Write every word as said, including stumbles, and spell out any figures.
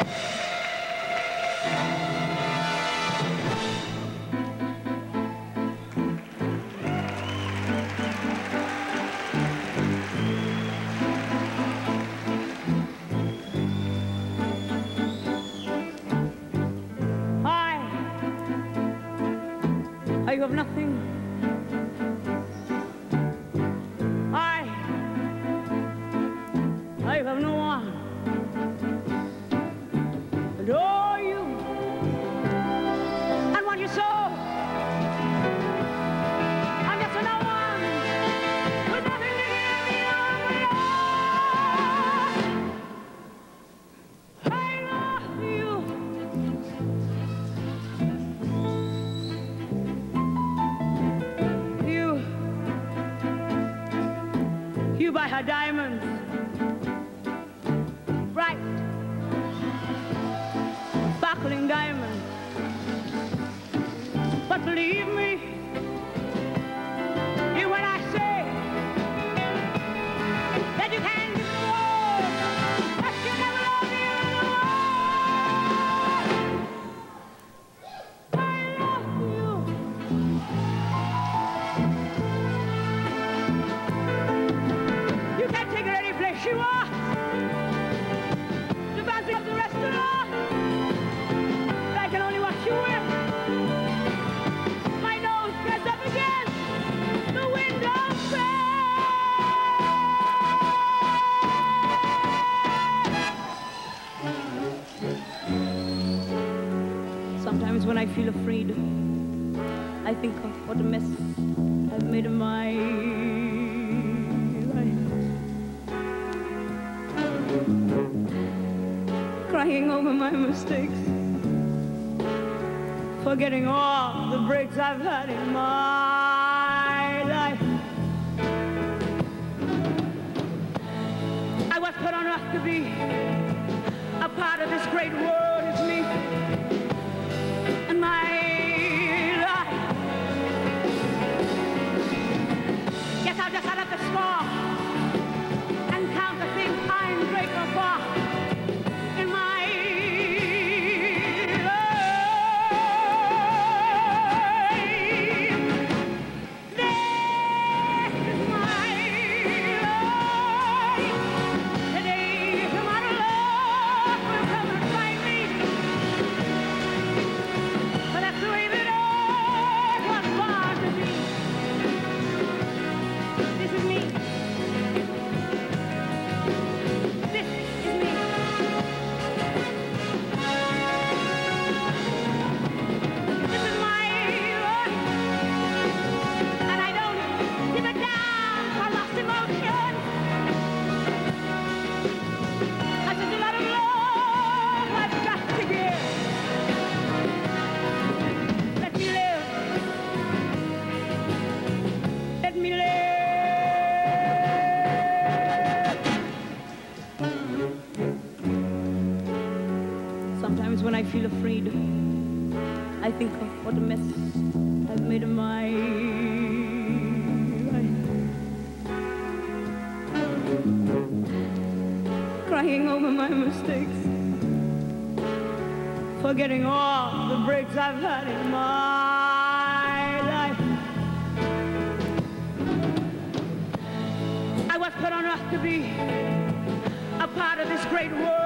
I have nothing. I, I have no one. And oh, you, and what you saw, I'm just a no one with nothing to give me on my own. I love you. You buy her diamonds, bright, sparkling diamonds. But believe me, you when I say that you can do more, that you never love me in the world. I love you. She was the fancy of the restaurant. I can only watch you with my nose pressed up against the window frame. Sometimes when I feel afraid, I think of what a mess I've made of my crying over my mistakes, forgetting all the breaks I've had in my life. I was put on earth to be a part of this great world. It's me and my life. Guess I'll just add up the score and count the things I'm grateful for. Sometimes when I feel afraid, I think of what a mess I've made of my life. Crying over my mistakes, forgetting all the breaks I've had in my life. I was put on earth to be a part of this great world.